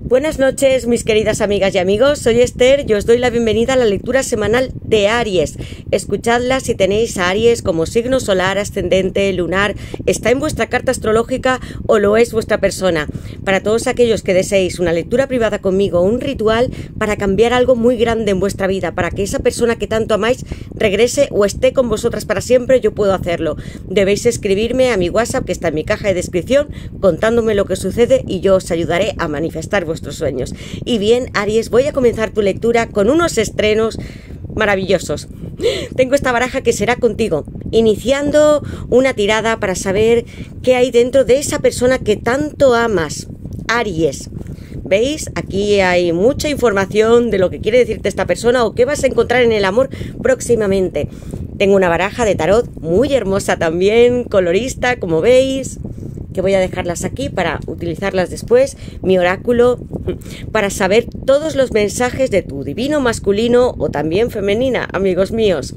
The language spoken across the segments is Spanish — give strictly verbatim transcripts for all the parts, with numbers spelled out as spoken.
Buenas noches, mis queridas amigas y amigos, soy Esther y os doy la bienvenida a la lectura semanal de Aries. Escuchadla si tenéis a Aries como signo solar, ascendente, lunar, está en vuestra carta astrológica o lo es vuestra persona. Para todos aquellos que deseéis una lectura privada conmigo, un ritual para cambiar algo muy grande en vuestra vida, para que esa persona que tanto amáis regrese o esté con vosotras para siempre, yo puedo hacerlo. Debéis escribirme a mi WhatsApp que está en mi caja de descripción contándome lo que sucede y yo os ayudaré a manifestar vuestros sueños. Y bien, Aries, voy a comenzar tu lectura con unos estrenos maravillosos. Tengo esta baraja que será contigo, iniciando una tirada para saber qué hay dentro de esa persona que tanto amas, Aries. ¿Veis? Aquí hay mucha información de lo que quiere decirte esta persona o qué vas a encontrar en el amor próximamente. Tengo una baraja de tarot muy hermosa también, colorista, como veis, que voy a dejarlas aquí para utilizarlas después. Mi oráculo para saber todos los mensajes de tu divino masculino o también femenina, amigos míos.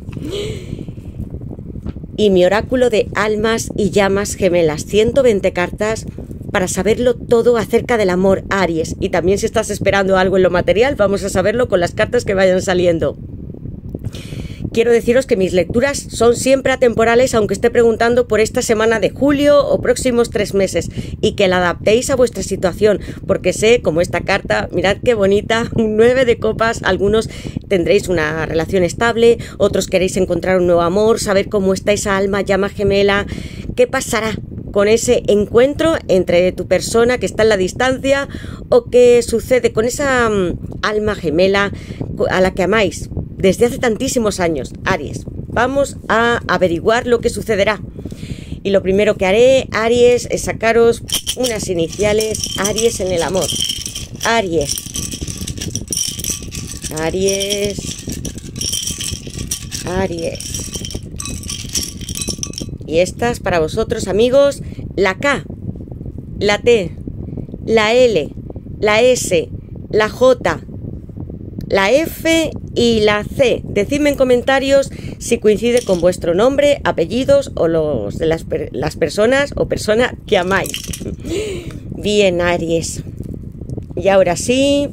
Y mi oráculo de almas y llamas gemelas, ciento veinte cartas para saberlo todo acerca del amor, Aries. Y también si estás esperando algo en lo material, vamos a saberlo con las cartas que vayan saliendo. Quiero deciros que mis lecturas son siempre atemporales, aunque esté preguntando por esta semana de julio o próximos tres meses, y que la adaptéis a vuestra situación, porque sé, como esta carta, mirad qué bonita, un nueve de copas, algunos tendréis una relación estable, otros queréis encontrar un nuevo amor, saber cómo está esa alma llama gemela, qué pasará con ese encuentro entre tu persona que está en la distancia o qué sucede con esa um, alma gemela a la que amáis desde hace tantísimos años, Aries. Vamos a averiguar lo que sucederá. Y lo primero que haré, Aries, es sacaros unas iniciales, Aries en el amor. Aries. Aries. Aries. Y estas para vosotros, amigos, la K, la T, la L, la S, la J, la F y la C. Decidme en comentarios si coincide con vuestro nombre, apellidos o los de las, per las personas o persona que amáis. Bien, Aries. Y ahora sí,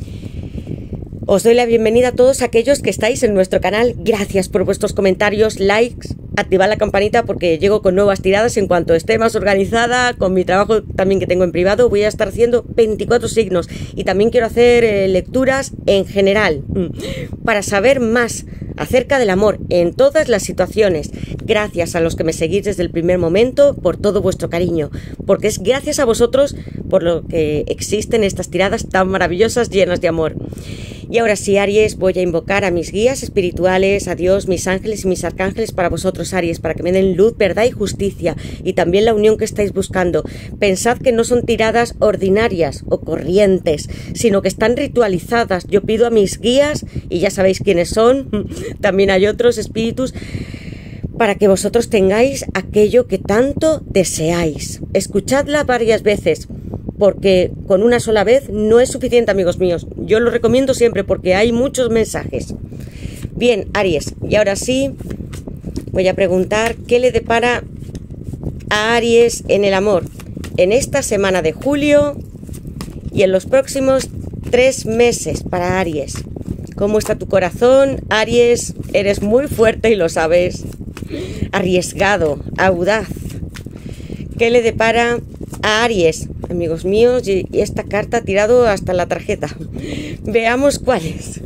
os doy la bienvenida a todos aquellos que estáis en nuestro canal. Gracias por vuestros comentarios, likes. Activad la campanita porque llego con nuevas tiradas en cuanto esté más organizada. Con mi trabajo también que tengo en privado voy a estar haciendo veinticuatro signos y también quiero hacer eh, lecturas en general para saber más acerca del amor en todas las situaciones. Gracias a los que me seguís desde el primer momento por todo vuestro cariño, porque es gracias a vosotros por lo que existen estas tiradas tan maravillosas llenas de amor. Y ahora sí, Aries, voy a invocar a mis guías espirituales, a Dios, mis ángeles y mis arcángeles para vosotros, Aries, para que me den luz, verdad y justicia, y también la unión que estáis buscando. Pensad que no son tiradas ordinarias o corrientes, sino que están ritualizadas. Yo pido a mis guías, y ya sabéis quiénes son, también hay otros espíritus, para que vosotros tengáis aquello que tanto deseáis. Escuchadla varias veces, porque con una sola vez no es suficiente, amigos míos. Yo lo recomiendo siempre porque hay muchos mensajes. Bien, Aries, y ahora sí voy a preguntar qué le depara a Aries en el amor en esta semana de julio y en los próximos tres meses para Aries. ¿Cómo está tu corazón, Aries? Eres muy fuerte y lo sabes. Arriesgado, audaz. ¿Qué le depara a Aries, amigos míos? Y esta carta ha tirado hasta la tarjeta. Veamos cuál es.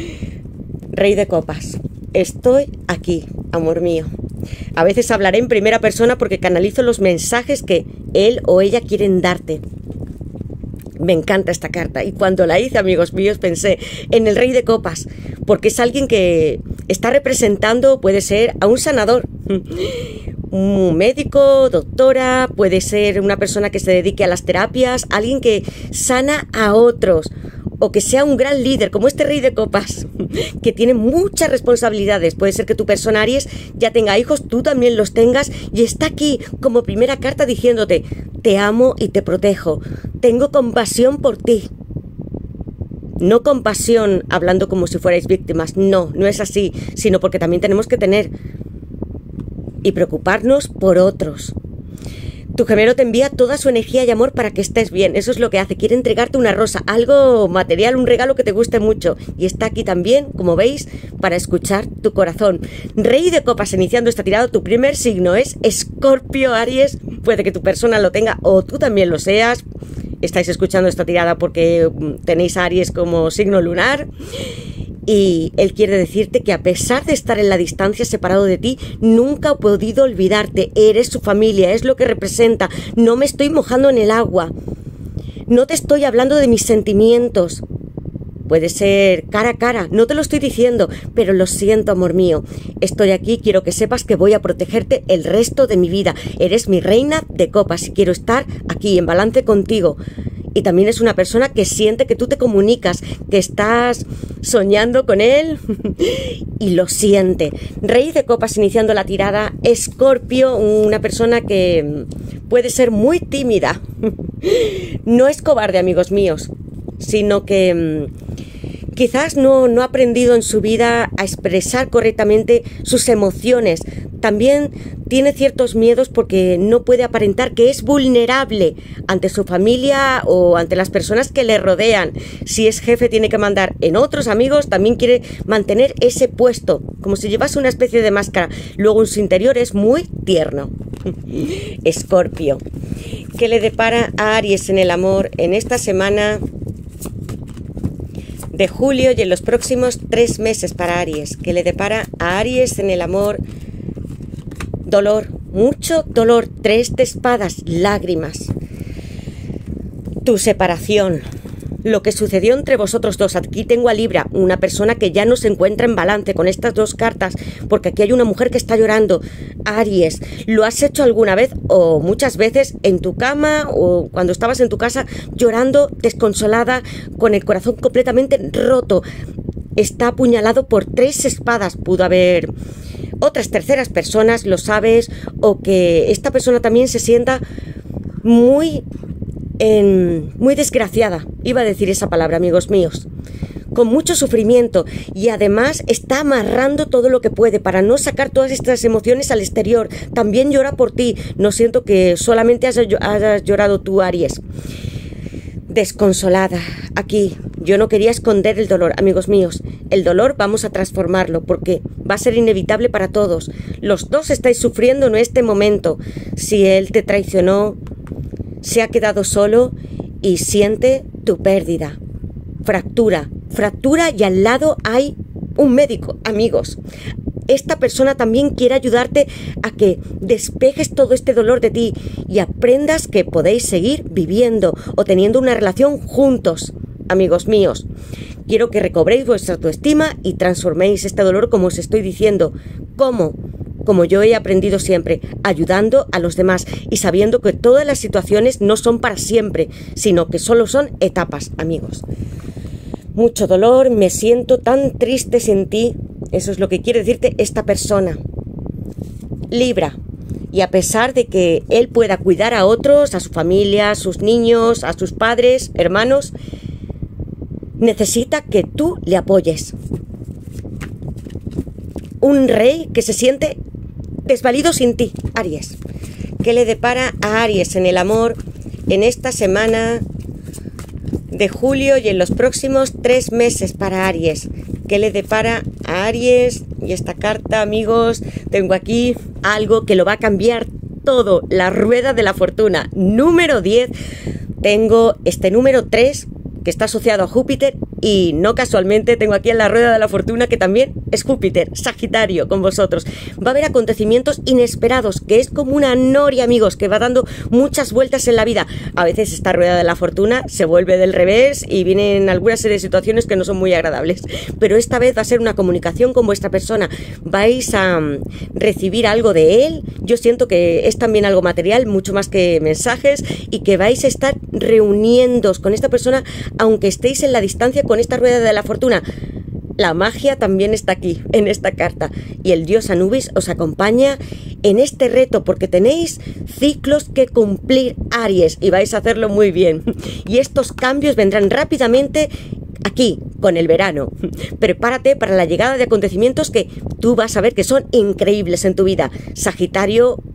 Rey de copas. Estoy aquí, amor mío. A veces hablaré en primera persona porque canalizo los mensajes que él o ella quieren darte. Me encanta esta carta y cuando la hice, amigos míos, pensé en el Rey de Copas, porque es alguien que está representando, puede ser a un sanador, un médico, doctora, puede ser una persona que se dedique a las terapias, alguien que sana a otros, o que sea un gran líder, como este Rey de Copas, que tiene muchas responsabilidades. Puede ser que tu persona, Aries, ya tenga hijos, tú también los tengas, y está aquí como primera carta diciéndote: te amo y te protejo, tengo compasión por ti. No compasión hablando como si fuerais víctimas, no, no es así, sino porque también tenemos que tener y preocuparnos por otros. Tu gemelo te envía toda su energía y amor para que estés bien. Eso es lo que hace. Quiere entregarte una rosa, algo material, un regalo que te guste mucho. Y está aquí también, como veis, para escuchar tu corazón. Rey de copas, iniciando esta tirada. Tu primer signo es Escorpio, Aries. Puede que tu persona lo tenga o tú también lo seas. Estáis escuchando esta tirada porque tenéis a Aries como signo lunar. Y él quiere decirte que a pesar de estar en la distancia, separado de ti, nunca ha podido olvidarte. Eres su familia, es lo que representa. No me estoy mojando en el agua. No te estoy hablando de mis sentimientos. Puede ser cara a cara, no te lo estoy diciendo, pero lo siento, amor mío. Estoy aquí, quiero que sepas que voy a protegerte el resto de mi vida. Eres mi reina de copas y quiero estar aquí en balance contigo. Y también es una persona que siente que tú te comunicas, que estás soñando con él y lo siente. Rey de copas, iniciando la tirada. Escorpio, una persona que puede ser muy tímida. No es cobarde, amigos míos, sino que quizás no, no ha aprendido en su vida a expresar correctamente sus emociones. También tiene ciertos miedos porque no puede aparentar que es vulnerable ante su familia o ante las personas que le rodean. Si es jefe, tiene que mandar en otros amigos, también quiere mantener ese puesto, como si llevase una especie de máscara. Luego en su interior es muy tierno. Escorpio, ¿qué le depara a Aries en el amor en esta semana de julio y en los próximos tres meses para Aries? ¿Qué le depara a Aries en el amor? Dolor, mucho dolor, tres de espadas, lágrimas. Tu separación, lo que sucedió entre vosotros dos. Aquí tengo a Libra, una persona que ya no se encuentra en balance con estas dos cartas, porque aquí hay una mujer que está llorando. Aries, ¿lo has hecho alguna vez o muchas veces en tu cama o cuando estabas en tu casa llorando, desconsolada, con el corazón completamente roto? Está apuñalado por tres espadas. Pudo haber otras terceras personas, lo sabes, o que esta persona también se sienta muy, en, muy desgraciada. Iba a decir esa palabra, amigos míos. Con mucho sufrimiento y además está amarrando todo lo que puede para no sacar todas estas emociones al exterior. También llora por ti. No siento que solamente hayas, hayas llorado tú, Aries. Desconsolada. Aquí yo no quería esconder el dolor, amigos míos. El dolor vamos a transformarlo porque va a ser inevitable para todos. Los dos estáis sufriendo en este momento. Si él te traicionó, se ha quedado solo y siente tu pérdida. Fractura, fractura y al lado hay un médico, amigos. Esta persona también quiere ayudarte a que despejes todo este dolor de ti y aprendas que podéis seguir viviendo o teniendo una relación juntos, amigos míos. Quiero que recobréis vuestra autoestima y transforméis este dolor como os estoy diciendo. ¿Cómo? Como yo he aprendido siempre, ayudando a los demás y sabiendo que todas las situaciones no son para siempre, sino que solo son etapas, amigos. Mucho dolor, me siento tan triste sin ti. Eso es lo que quiere decirte esta persona. Libra. Y a pesar de que él pueda cuidar a otros, a su familia, a sus niños, a sus padres, hermanos, necesita que tú le apoyes. Un rey que se siente desvalido sin ti, Aries. ¿Qué le depara a Aries en el amor en esta semana de julio y en los próximos tres meses para Aries? ¿Qué le depara a Aries? Y esta carta, amigos, tengo aquí algo que lo va a cambiar todo. La rueda de la fortuna. Número diez. Tengo este número tres que está asociado a Júpiter y no casualmente tengo aquí en la rueda de la fortuna que también es Júpiter, Sagitario, con vosotros. Va a haber acontecimientos inesperados, que es como una noria, amigos, que va dando muchas vueltas en la vida. A veces esta rueda de la fortuna se vuelve del revés y vienen algunas serie de situaciones que no son muy agradables. Pero esta vez va a ser una comunicación con vuestra persona. Vais a um, recibir algo de él. Yo siento que es también algo material, mucho más que mensajes, y que vais a estar reuniéndoos con esta persona, aunque estéis en la distancia con esta rueda de la fortuna. La magia también está aquí, en esta carta. Y el dios Anubis os acompaña en este reto, porque tenéis ciclos que cumplir, Aries, y vais a hacerlo muy bien. Y estos cambios vendrán rápidamente aquí, con el verano. Prepárate para la llegada de acontecimientos que tú vas a ver que son increíbles en tu vida. Sagitario,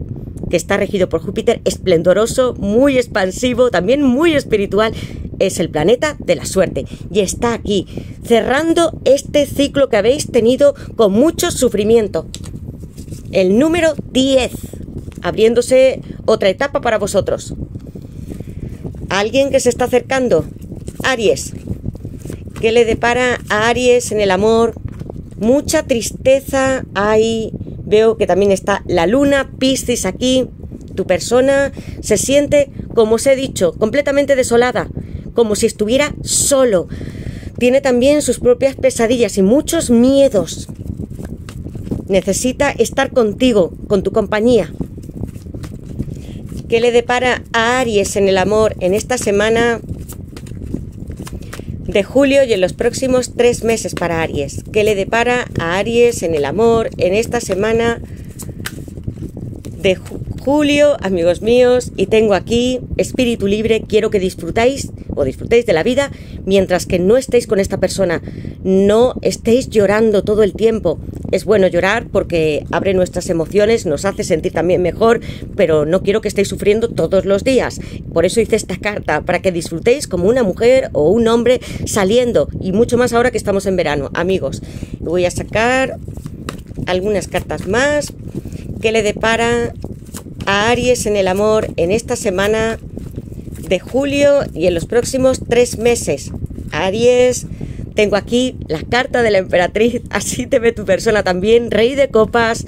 que está regido por Júpiter, esplendoroso, muy expansivo, también muy espiritual. Es el planeta de la suerte y está aquí, cerrando este ciclo que habéis tenido con mucho sufrimiento. El número diez, abriéndose otra etapa para vosotros. Alguien que se está acercando, Aries. ¿Qué le depara a Aries en el amor? Mucha tristeza hay. Veo que también está la luna, Piscis aquí. Tu persona se siente, como os he dicho, completamente desolada, como si estuviera solo. Tiene también sus propias pesadillas y muchos miedos. Necesita estar contigo, con tu compañía. ¿Qué le depara a Aries en el amor en esta semana de julio y en los próximos tres meses para Aries? ¿Qué le depara a Aries en el amor en esta semana de ju- julio, amigos míos? Y tengo aquí espíritu libre. Quiero que disfrutáis o disfrutéis de la vida mientras que no estéis con esta persona. No estéis llorando todo el tiempo. Es bueno llorar porque abre nuestras emociones, nos hace sentir también mejor, pero no quiero que estéis sufriendo todos los días. Por eso hice esta carta, para que disfrutéis como una mujer o un hombre saliendo, y mucho más ahora que estamos en verano. Amigos, voy a sacar algunas cartas más. ¿Qué le depara a Aries en el amor en esta semana de julio y en los próximos tres meses? Aries, tengo aquí la carta de la emperatriz, así te ve tu persona también, rey de copas,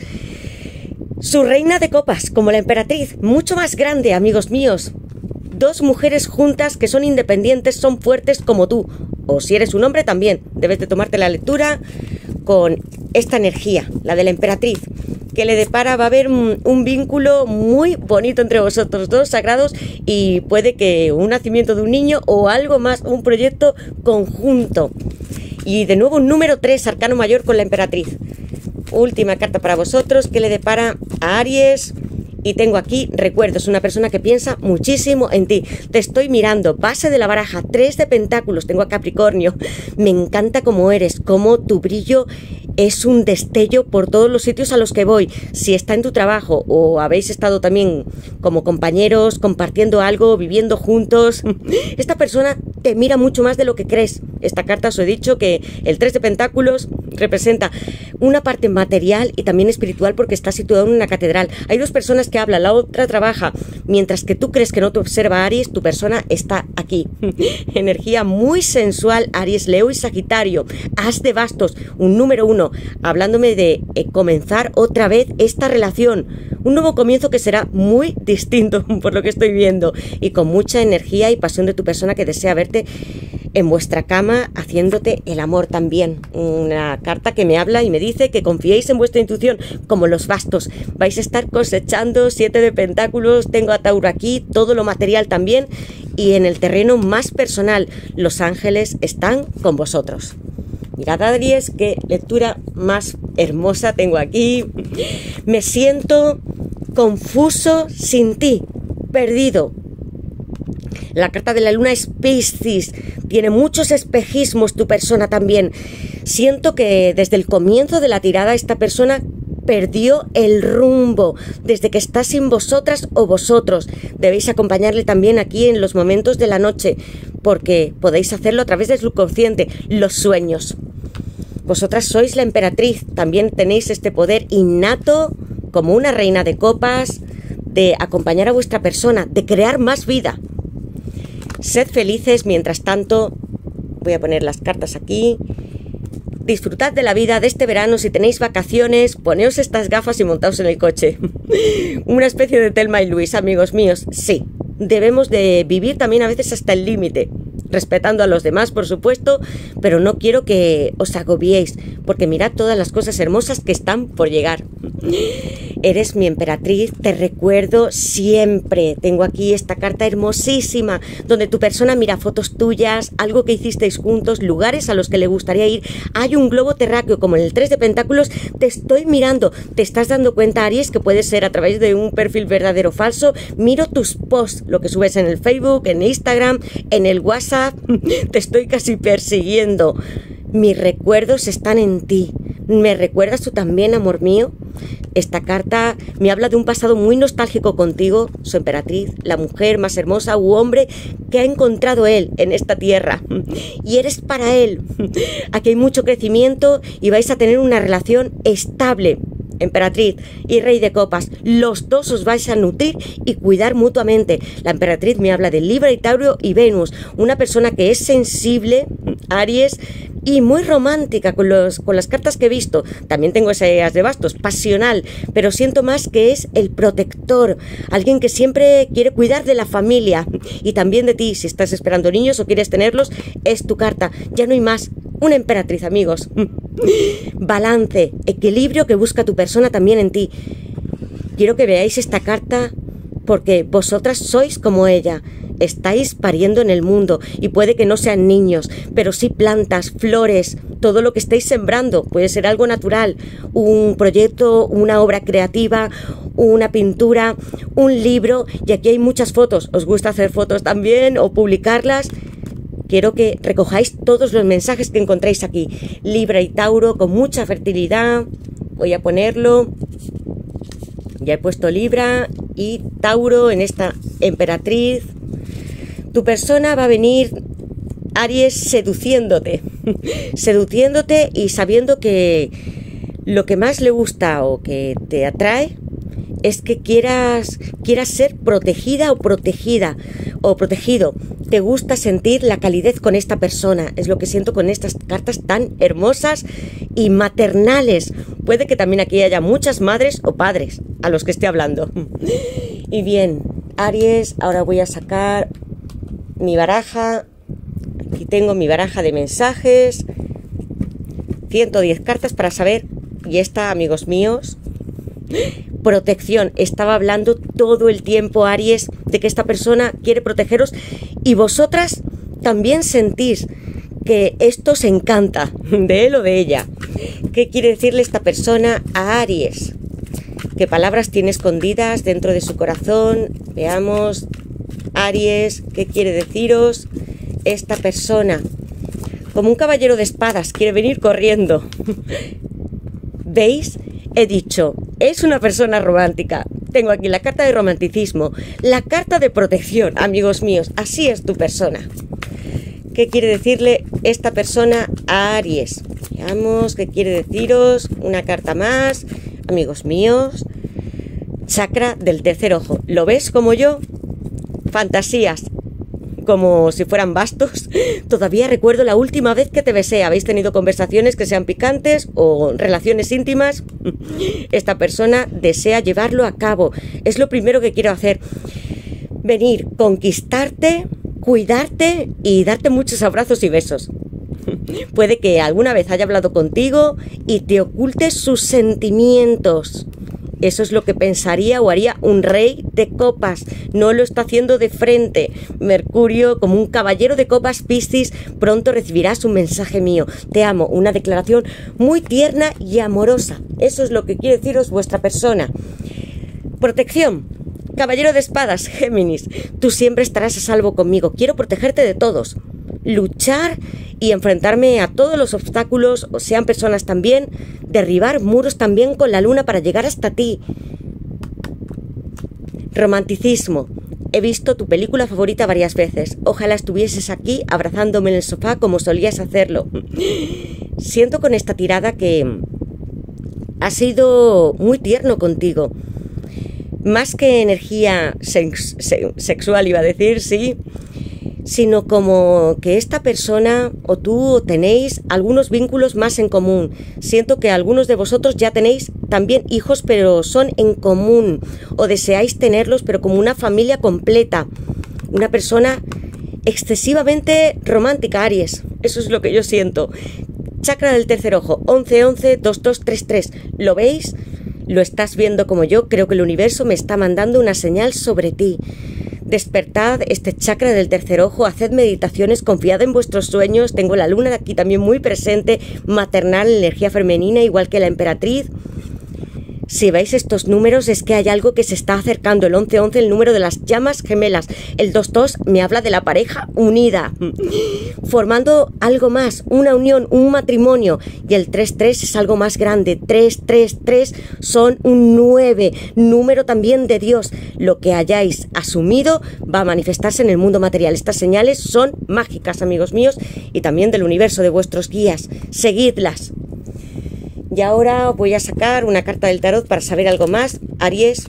su reina de copas, como la emperatriz, mucho más grande, amigos míos. Dos mujeres juntas que son independientes, son fuertes como tú, o si eres un hombre también, debes de tomarte la lectura con esta energía, la de la emperatriz, que le depara. Va a haber un, un vínculo muy bonito entre vosotros dos, sagrados, y puede que un nacimiento de un niño o algo más, un proyecto conjunto. Y de nuevo un número tres, arcano mayor con la emperatriz. Última carta para vosotros, que le depara a Aries. Y tengo aquí recuerdos, una persona que piensa muchísimo en ti. Te estoy mirando, base de la baraja, tres de pentáculos, tengo a Capricornio. Me encanta cómo eres, cómo tu brillo es un destello por todos los sitios a los que voy. Si está en tu trabajo o habéis estado también como compañeros, compartiendo algo, viviendo juntos, esta persona te mira mucho más de lo que crees. Esta carta os he dicho que el tres de pentáculos representa una parte material y también espiritual porque está situado en una catedral. Hay dos personas que hablan, la otra trabaja. Mientras que tú crees que no te observa Aries, tu persona está aquí. Energía muy sensual, Aries, Leo y Sagitario. As de bastos, un número uno, hablándome de eh, comenzar otra vez esta relación. Un nuevo comienzo que será muy distinto por lo que estoy viendo y con mucha energía y pasión de tu persona que desea verte en vuestra cama haciéndote el amor también. Una carta que me habla y me dice que confiéis en vuestra intuición como los bastos. Vais a estar cosechando siete de pentáculos, tengo a Tauro aquí, todo lo material también, y en el terreno más personal los ángeles están con vosotros. Mirad, Aries, qué lectura más hermosa tengo aquí. Me siento confuso sin ti, perdido. La carta de la luna es Piscis, tiene muchos espejismos tu persona también. Siento que desde el comienzo de la tirada esta persona perdió el rumbo, desde que está sin vosotras o vosotros. Debéis acompañarle también aquí en los momentos de la noche, porque podéis hacerlo a través del subconsciente, los sueños. Vosotras sois la emperatriz, también tenéis este poder innato como una reina de copas, de acompañar a vuestra persona, de crear más vida. Sed felices, mientras tanto, voy a poner las cartas aquí. Disfrutad de la vida de este verano. Si tenéis vacaciones, poneos estas gafas y montaos en el coche. Una especie de Thelma y Luis, amigos míos. Sí, debemos de vivir también a veces hasta el límite, respetando a los demás, por supuesto, pero no quiero que os agobiéis, porque mirad todas las cosas hermosas que están por llegar. Eres mi emperatriz, te recuerdo siempre. Tengo aquí esta carta hermosísima, donde tu persona mira fotos tuyas, algo que hicisteis juntos, lugares a los que le gustaría ir. Hay un globo terráqueo, como en el tres de pentáculos. Te estoy mirando. ¿Te estás dando cuenta, Aries, que puede ser a través de un perfil verdadero o falso? Miro tus posts, lo que subes en el Facebook, en Instagram, en el WhatsApp. Te estoy casi persiguiendo. Mis recuerdos están en ti. ¿Me recuerdas tú también, amor mío? Esta carta me habla de un pasado muy nostálgico contigo, su emperatriz, la mujer más hermosa u hombre que ha encontrado él en esta tierra. Y eres para él. Aquí hay mucho crecimiento y vais a tener una relación estable. Emperatriz y Rey de Copas, los dos os vais a nutrir y cuidar mutuamente. La emperatriz me habla de Libra y Tauro y Venus, una persona que es sensible, Aries, y muy romántica con, los, con las cartas que he visto. También tengo ese as de bastos, pasional, pero siento más que es el protector, alguien que siempre quiere cuidar de la familia y también de ti. Si estás esperando niños o quieres tenerlos, es tu carta, ya no hay más. Una emperatriz, amigos. Balance, equilibrio que busca tu persona también en ti. Quiero que veáis esta carta porque vosotras sois como ella. Estáis pariendo en el mundo y puede que no sean niños, pero sí plantas, flores, todo lo que estéis sembrando. Puede ser algo natural, un proyecto, una obra creativa, una pintura, un libro. Y aquí hay muchas fotos. ¿Os gusta hacer fotos también o publicarlas? Quiero que recojáis todos los mensajes que encontréis aquí. Libra y Tauro con mucha fertilidad. Voy a ponerlo. Ya he puesto Libra y Tauro en esta emperatriz. Tu persona va a venir, Aries, seduciéndote. Seduciéndote y sabiendo que lo que más le gusta o que te atrae es que quieras, quieras ser protegida o protegida o protegido. Te gusta sentir la calidez con esta persona. Es lo que siento con estas cartas tan hermosas y maternales. Puede que también aquí haya muchas madres o padres a los que esté hablando. Y bien, Aries, ahora voy a sacar mi baraja. Aquí tengo mi baraja de mensajes. ciento diez cartas para saber. Y esta, amigos míos, protección. Estaba hablando todo el tiempo, Aries, de que esta persona quiere protegeros y vosotras también sentís que esto se encanta de él o de ella. ¿Qué quiere decirle esta persona a Aries? ¿Qué palabras tiene escondidas dentro de su corazón? Veamos, Aries, ¿qué quiere deciros esta persona? Como un caballero de espadas, quiere venir corriendo. ¿Veis? He dicho, es una persona romántica. Tengo aquí la carta de romanticismo, la carta de protección, amigos míos. Así es tu persona. ¿Qué quiere decirle esta persona a Aries? Veamos qué quiere deciros. Una carta más, amigos míos. Chakra del tercer ojo. ¿Lo ves como yo? Fantasías, como si fueran bastos. Todavía recuerdo la última vez que te besé. ¿Habéis tenido conversaciones que sean picantes o relaciones íntimas? Esta persona desea llevarlo a cabo. Es lo primero que quiero hacer. Venir, conquistarte, cuidarte y darte muchos abrazos y besos. Puede que alguna vez haya hablado contigo y te oculte sus sentimientos. Eso es lo que pensaría o haría un rey de copas. No lo está haciendo de frente. Mercurio, como un caballero de copas, Piscis, pronto recibirás un mensaje mío. Te amo. Una declaración muy tierna y amorosa. Eso es lo que quiere deciros vuestra persona. Protección. Caballero de espadas, Géminis. Tú siempre estarás a salvo conmigo. Quiero protegerte de todos. Luchar y enfrentarme a todos los obstáculos, o sean personas también, derribar muros también con la luna para llegar hasta ti. Romanticismo. He visto tu película favorita varias veces. Ojalá estuvieses aquí abrazándome en el sofá como solías hacerlo. Siento con esta tirada que has sido muy tierno contigo. Más que energía sex sexual, iba a decir, sí, sino como que esta persona o tú tenéis algunos vínculos más en común. Siento que algunos de vosotros ya tenéis también hijos, pero son en común, o deseáis tenerlos, pero como una familia completa. Una persona excesivamente romántica, Aries. Eso es lo que yo siento. Chakra del tercer ojo, once once dos dos tres tres. ¿Lo veis? ¿Lo estás viendo como yo? Creo que el universo me está mandando una señal sobre ti. Despertad este chakra del tercer ojo, haced meditaciones, confiad en vuestros sueños. Tengo la luna aquí también muy presente, maternal, energía femenina, igual que la emperatriz. Si veis estos números es que hay algo que se está acercando. El once once, el número de las llamas gemelas. El dos dos me habla de la pareja unida, formando algo más, una unión, un matrimonio. Y el tres tres es algo más grande. tres tres tres son un nueve, número también de Dios. Lo que hayáis asumido va a manifestarse en el mundo material. Estas señales son mágicas, amigos míos, y también del universo, de vuestros guías. Seguidlas. Y ahora voy a sacar una carta del tarot para saber algo más. Aries,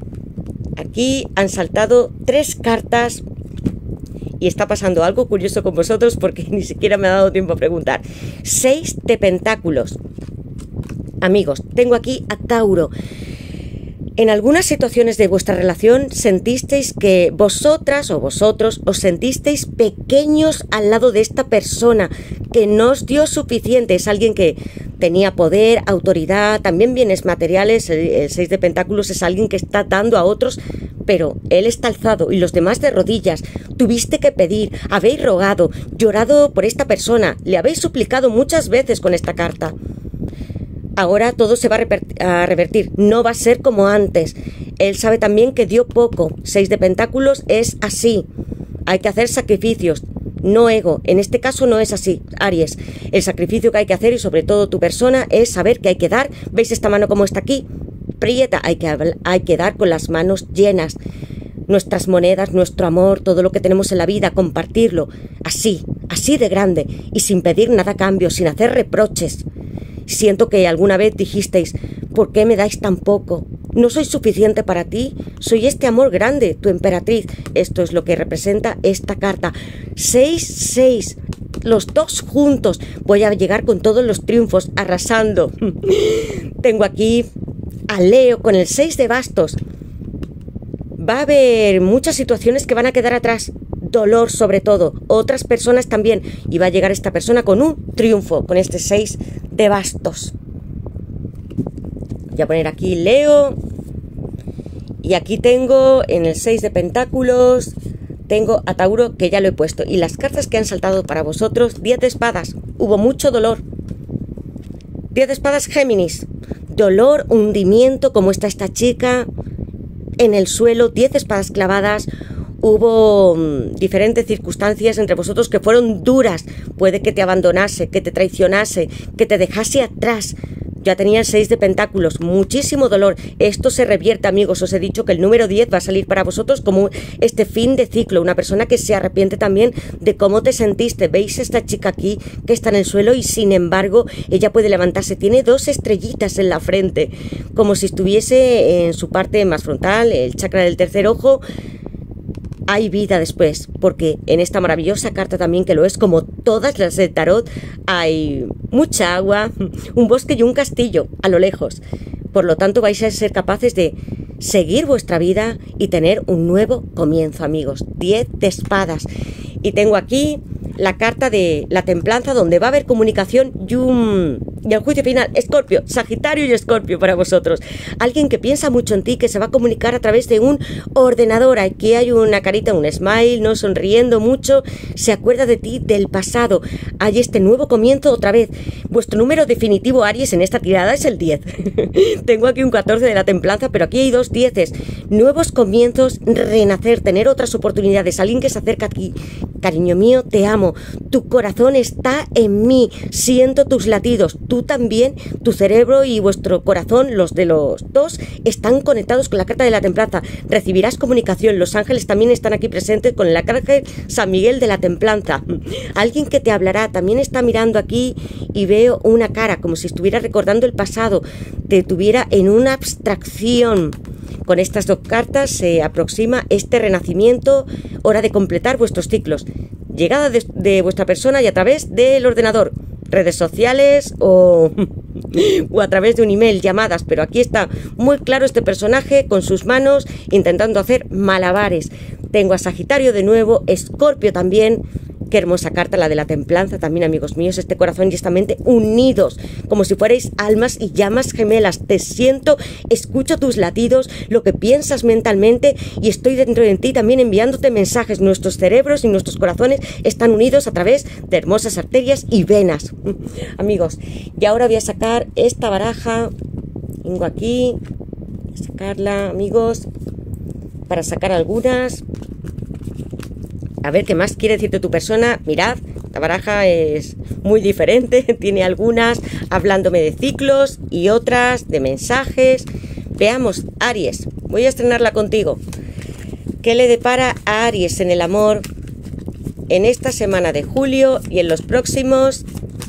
aquí han saltado tres cartas y está pasando algo curioso con vosotros porque ni siquiera me ha dado tiempo a preguntar. Seis de pentáculos. Amigos, tengo aquí a Tauro. En algunas situaciones de vuestra relación sentisteis que vosotras o vosotros os sentisteis pequeños al lado de esta persona, que no os dio suficiente. Es alguien que tenía poder, autoridad, también bienes materiales. El seis de pentáculos es alguien que está dando a otros, pero él está alzado y los demás de rodillas. Tuviste que pedir, habéis rogado, llorado por esta persona, le habéis suplicado muchas veces con esta carta. Ahora todo se va a revertir, no va a ser como antes. Él sabe también que dio poco. Seis de pentáculos es así. Hay que hacer sacrificios, no ego. En este caso no es así, Aries. El sacrificio que hay que hacer, y sobre todo tu persona, es saber que hay que dar. ¿Veis esta mano como está aquí? Prieta, hay que, hay que dar con las manos llenas. Nuestras monedas, nuestro amor, todo lo que tenemos en la vida, compartirlo. Así, así de grande, y sin pedir nada a cambio, sin hacer reproches. Siento que alguna vez dijisteis, ¿por qué me dais tan poco? ¿No soy suficiente para ti? Soy este amor grande, tu emperatriz. Esto es lo que representa esta carta. Seis, seis, los dos juntos. Voy a llegar con todos los triunfos, arrasando. Tengo aquí a Leo con el seis de bastos. Va a haber muchas situaciones que van a quedar atrás. Dolor sobre todo, otras personas también, y va a llegar esta persona con un triunfo, con este seis de bastos. Voy a poner aquí Leo, y aquí tengo en el seis de pentáculos, tengo a Tauro, que ya lo he puesto, y las cartas que han saltado para vosotros, diez de espadas, hubo mucho dolor. diez de espadas, Géminis, dolor, hundimiento, como está esta chica, en el suelo, diez de espadas clavadas. Hubo um, diferentes circunstancias entre vosotros que fueron duras. Puede que te abandonase, que te traicionase, que te dejase atrás. Ya tenía el seis de pentáculos, muchísimo dolor. Esto se revierte, amigos. Os he dicho que el número diez va a salir para vosotros como este fin de ciclo. Una persona que se arrepiente también de cómo te sentiste. ¿Veis esta chica aquí que está en el suelo y sin embargo ella puede levantarse? Tiene dos estrellitas en la frente, como si estuviese en su parte más frontal, el chakra del tercer ojo. Hay vida después, porque en esta maravillosa carta también, que lo es como todas las del tarot, hay mucha agua, un bosque y un castillo a lo lejos. Por lo tanto, vais a ser capaces de seguir vuestra vida y tener un nuevo comienzo, amigos. diez de espadas. Y tengo aquí la carta de la templanza, donde va a haber comunicación y un... Y el juicio final, Escorpio, Sagitario y Escorpio para vosotros. Alguien que piensa mucho en ti, que se va a comunicar a través de un ordenador. Aquí hay una carita, un smile, no sonriendo mucho. Se acuerda de ti, del pasado. Hay este nuevo comienzo otra vez. Vuestro número definitivo, Aries, en esta tirada es el diez. Tengo aquí un catorce de la templanza, pero aquí hay dos dieces. Nuevos comienzos, renacer, tener otras oportunidades. Alguien que se acerca aquí. Cariño mío, te amo. Tu corazón está en mí. Siento tus latidos. Tú también, tu cerebro y vuestro corazón, los de los dos, están conectados con la carta de la templanza. Recibirás comunicación. Los ángeles también están aquí presentes con el arcángel San Miguel de la templanza. Alguien que te hablará también está mirando aquí y veo una cara como si estuviera recordando el pasado, te tuviera en una abstracción. Con estas dos cartas se aproxima este renacimiento, hora de completar vuestros ciclos. Llegada de, de vuestra persona y a través del ordenador, redes sociales o, o a través de un email, llamadas, pero aquí está muy claro este personaje con sus manos intentando hacer malabares. Tengo a Sagitario de nuevo, Escorpio también. Qué hermosa carta la de la templanza también, amigos míos. Este corazón y esta mente unidos, como si fuerais almas y llamas gemelas. Te siento, escucho tus latidos, lo que piensas mentalmente, y estoy dentro de ti también enviándote mensajes. Nuestros cerebros y nuestros corazones están unidos a través de hermosas arterias y venas. Amigos, y ahora voy a sacar esta baraja. tengo aquí. Voy a sacarla, amigos, para sacar algunas. A ver qué más quiere decirte tu persona. Mirad, la baraja es muy diferente. Tiene algunas hablándome de ciclos y otras de mensajes. Veamos, Aries, voy a estrenarla contigo. ¿Qué le depara a Aries en el amor en esta semana de julio y en los próximos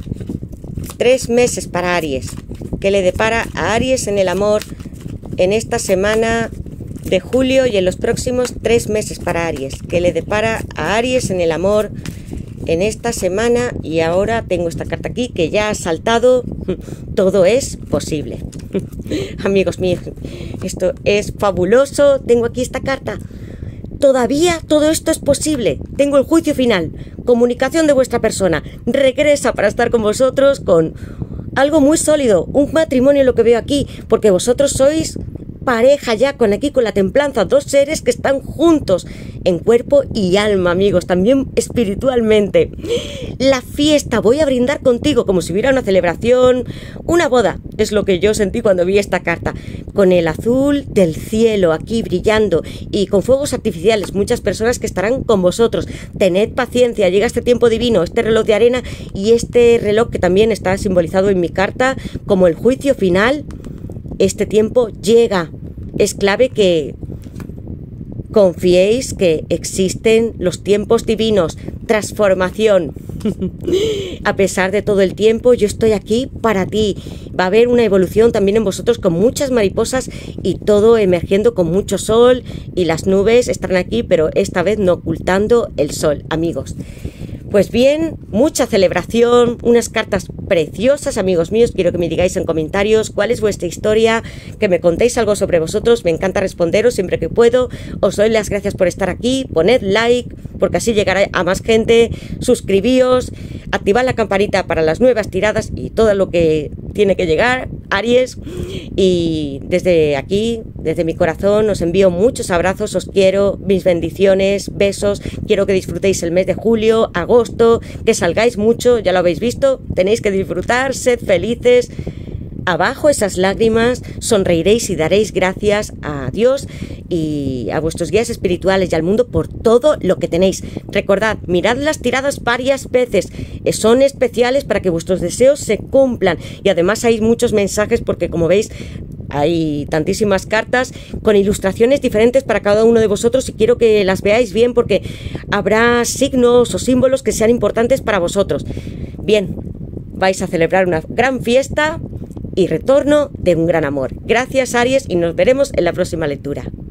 tres meses para Aries? ¿Qué le depara a Aries en el amor en esta semana de julio y en los próximos tres meses para Aries? ¿Qué le depara a Aries en el amor en esta semana? Y ahora tengo esta carta aquí que ya ha saltado. Todo es posible. Amigos míos, esto es fabuloso. Tengo aquí esta carta. Todavía todo esto es posible. Tengo el juicio final. Comunicación de vuestra persona. Regresa para estar con vosotros con algo muy sólido. Un matrimonio, lo que veo aquí. Porque vosotros sois pareja ya, con aquí con la templanza, dos seres que están juntos en cuerpo y alma, amigos, también espiritualmente. La fiesta, voy a brindar contigo como si hubiera una celebración, una boda, es lo que yo sentí cuando vi esta carta, con el azul del cielo aquí brillando y con fuegos artificiales, muchas personas que estarán con vosotros. Tened paciencia, llega este tiempo divino, este reloj de arena y este reloj que también está simbolizado en mi carta como el juicio final. Este tiempo llega. Es clave que confiéis que existen los tiempos divinos. Transformación. A pesar de todo el tiempo, yo estoy aquí para ti. Va a haber una evolución también en vosotros con muchas mariposas y todo emergiendo con mucho sol. Y las nubes estarán aquí, pero esta vez no ocultando el sol, amigos. Pues bien, mucha celebración, unas cartas preciosas, amigos míos. Quiero que me digáis en comentarios cuál es vuestra historia, que me contéis algo sobre vosotros. Me encanta responderos siempre que puedo. Os doy las gracias por estar aquí. Poned like, porque así llegará a más gente. Suscribíos, activad la campanita para las nuevas tiradas y todo lo que tiene que llegar, Aries. Y desde aquí, desde mi corazón, os envío muchos abrazos. Os quiero, mis bendiciones, besos. Quiero que disfrutéis el mes de julio, agosto, que salgáis mucho, ya lo habéis visto. Tenéis que disfrutar, sed felices. Abajo esas lágrimas, sonreiréis y daréis gracias a Dios y a vuestros guías espirituales y al mundo por todo lo que tenéis. Recordad, mirad las tiradas varias veces, son especiales para que vuestros deseos se cumplan y además hay muchos mensajes porque, como veis, hay tantísimas cartas con ilustraciones diferentes para cada uno de vosotros y quiero que las veáis bien porque habrá signos o símbolos que sean importantes para vosotros. Bien, vais a celebrar una gran fiesta y retorno de un gran amor. Gracias, Aries, y nos veremos en la próxima lectura.